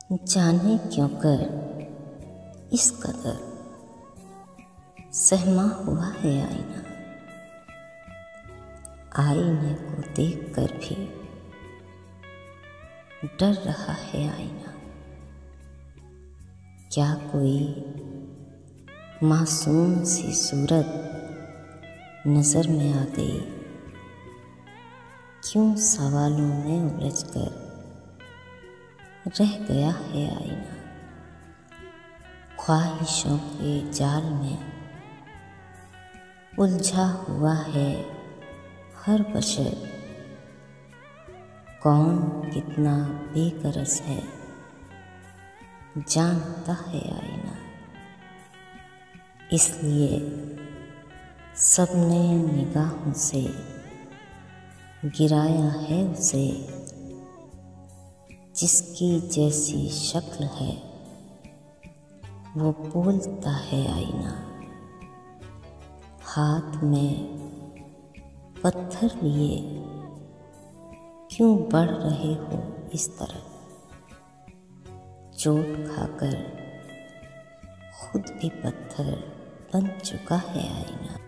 जाने क्यों कर इस कदर सहमा हुआ है आईना। आईने को देखकर भी डर रहा है आईना। क्या कोई मासूम सी सूरत नजर में आ गई? क्यों सवालों में उलझकर रह गया है आईना। ख्वाहिशों के जाल में उलझा हुआ है हर बशर। कौन कितना बेगरज है जानता है आईना। इसलिए सबने निगाहों से गिराया है उसे। जिसकी जैसी शक्ल है वो बोलता है आईना। हाथ में पत्थर लिए क्यों बढ़ रहे हो इस तरह? चोट खाकर खुद भी पत्थर बन चुका है आईना।